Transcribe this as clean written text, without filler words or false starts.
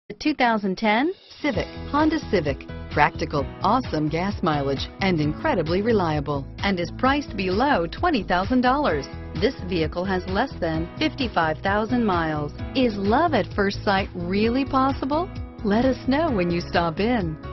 The 2010 Civic, Honda Civic. Practical, awesome gas mileage, and incredibly reliable, and is priced below $20,000. This vehicle has less than 55,000 miles. Is love at first sight really possible? Let us know when you stop in.